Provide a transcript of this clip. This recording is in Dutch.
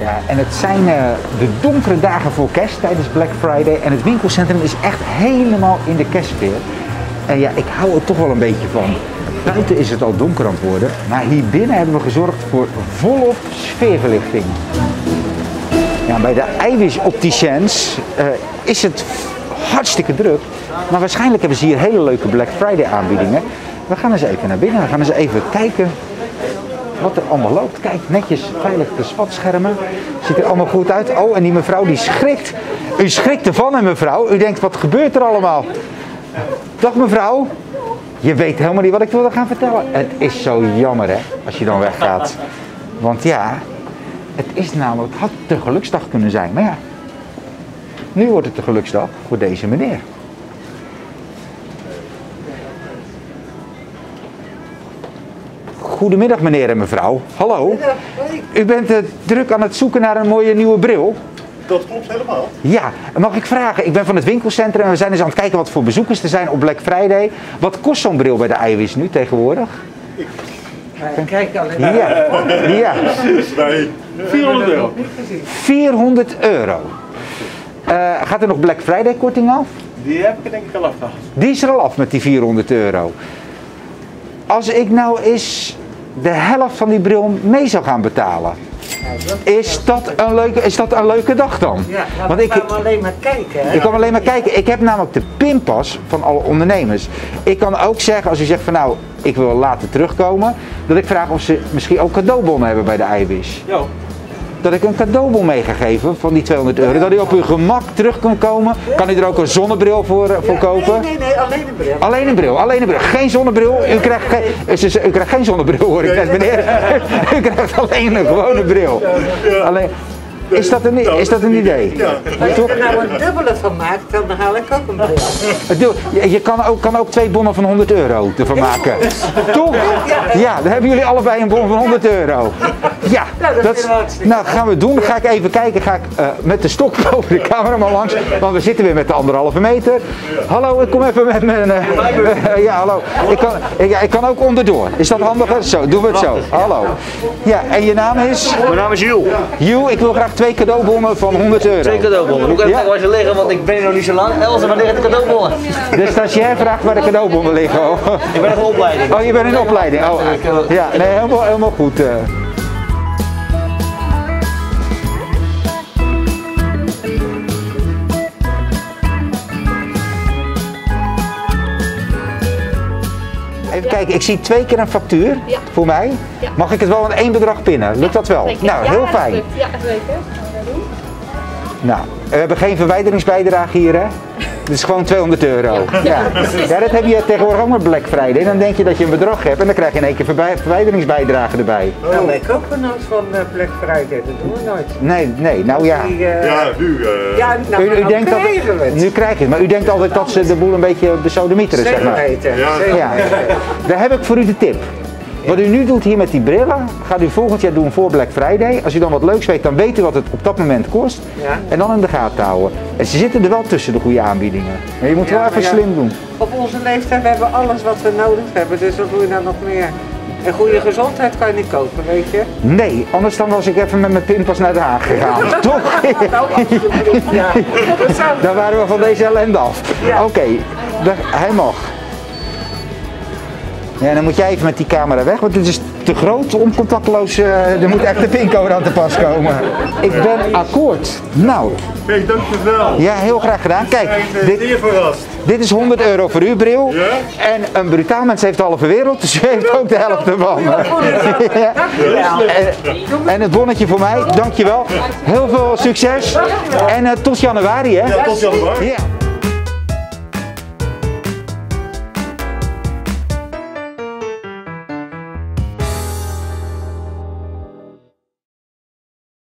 Ja, en het zijn de donkere dagen voor kerst tijdens Black Friday en het winkelcentrum is echt helemaal in de kerstsfeer. En ja, ik hou er toch wel een beetje van. Buiten is het al donker aan het worden, maar hier binnen hebben we gezorgd voor volop sfeerverlichting. Ja, bij de Eiwis Opticiens is het hartstikke druk, maar waarschijnlijk hebben ze hier hele leuke Black Friday aanbiedingen. We gaan eens even naar binnen, we gaan eens even kijken wat er allemaal loopt. Kijk, netjes veilig de spatschermen. Ziet er allemaal goed uit. Oh, en die mevrouw die schrikt. U schrikt ervan, hè, mevrouw. U denkt, wat gebeurt er allemaal? Dag mevrouw. Je weet helemaal niet wat ik wilde gaan vertellen. Het is zo jammer, hè, als je dan weggaat. Want ja, het is namelijk, het had de geluksdag kunnen zijn. Maar ja, nu wordt het de geluksdag voor deze meneer. Goedemiddag meneer en mevrouw. Hallo. U bent druk aan het zoeken naar een mooie nieuwe bril. Dat klopt helemaal. Ja, mag ik vragen? Ik ben van het winkelcentrum en we zijn dus aan het kijken wat voor bezoekers er zijn op Black Friday. Wat kost zo'n bril bij de Eiwis nu tegenwoordig? Kijk alleen. Ja. Ja. 400 euro. 400 euro. Gaat er nog Black Friday korting af? Die heb ik denk ik al afgehaald. Die is er al af met die 400 euro. Als ik nou eens de helft van die bril mee zou gaan betalen, is dat een leuke dag dan? Ja, want ik kan alleen maar kijken. Hè? Ik kan alleen maar kijken. Ik heb namelijk de pinpas van alle ondernemers. Ik kan ook zeggen, als u zegt van nou, ik wil later terugkomen, dat ik vraag of ze misschien ook cadeaubonnen hebben bij de Eiwis. Ja. Dat ik een cadeaubon meegegeven van die 200 euro. Dat u op uw gemak terug kan komen. Kan u er ook een zonnebril voor kopen? Nee, alleen een bril. Alleen een bril. Geen zonnebril. U krijgt geen zonnebril hoor ik net meneer. U krijgt alleen een gewone bril. Alleen, is dat een idee? Ja. Als je er nou een dubbele van maakt, dan haal ik ook een bril. Je kan ook 2 bonnen van 100 euro ervan maken. Toch? Ja, dan hebben jullie allebei een bon van 100 euro. Ja, nou gaan we doen. Dan ga ik even kijken. Ga ik met de stok boven de cameraman langs. Want we zitten weer met de 1,5 meter. Hallo, ik kom even met mijn... ja, hallo. Ik kan ook onderdoor. Is dat handiger? Zo, doen we het zo. Hallo. Ja, en je naam is? Mijn naam is Jules. Jules, ik wil graag 2 cadeaubonnen van 100 euro. 2 cadeaubonnen. Moet ik even kijken waar ze liggen, want ik ben hier nog niet zo lang. Else, waar liggen de cadeaubonnen? De stagiair vraagt waar de cadeaubonnen liggen. Oh. Ik ben nog in opleiding. Oh, je bent in opleiding. Oh. Ja, nee, helemaal goed. Even kijken, ik zie 2 keer een factuur voor mij. Ja. Mag ik het wel in 1 bedrag pinnen? Lukt dat wel? Nou, heel fijn. Ja, zeker. Gaan we doen. Nou, we hebben geen verwijderingsbijdrage hier, hè? Het is gewoon 200 euro. Ja. Ja, dat heb je tegenwoordig ook met Black Friday. Dan denk je dat je een bedrag hebt en dan krijg je in één keer verwijderingsbijdrage erbij. Nou, wij kopen nooit van Black Friday, dat doen we nooit. Nee, nou ja. Ja, nu. Ja, nou, U denkt dat, nu krijg je het, maar u denkt altijd dat ze de boel een beetje besodemieteren, zeg maar. Ja. Daar heb ik voor u de tip. Wat u nu doet hier met die brillen, gaat u volgend jaar doen voor Black Friday. Als u dan wat leuks weet, dan weet u wat het op dat moment kost. Ja. En dan in de gaten houden. En ze zitten er wel tussen de goede aanbiedingen. Maar je moet wel even slim doen. Op onze leeftijd hebben we alles wat we nodig hebben, dus wat doe je nou nog meer? Een goede gezondheid kan je niet kopen, weet je? Nee, anders dan was ik even met mijn pinpas naar Den Haag gegaan. Toch? Ja. Dan waren we van deze ellende af. Ja. Oké, hij mag. Ja, dan moet jij even met die camera weg, want het is te groot om contactloos, er moet echt de pincode aan te pas komen. Ik ben akkoord. Nou. Hey, dankjewel. Ja, heel graag gedaan. Kijk, dit is 100 euro voor uw bril. Ja? En een brutaal mens heeft de halve wereld, dus u heeft ook de helft ervan. Ja. En het bonnetje voor mij, dankjewel. Heel veel succes. En tot januari, hè? Ja, tot januari. Ja.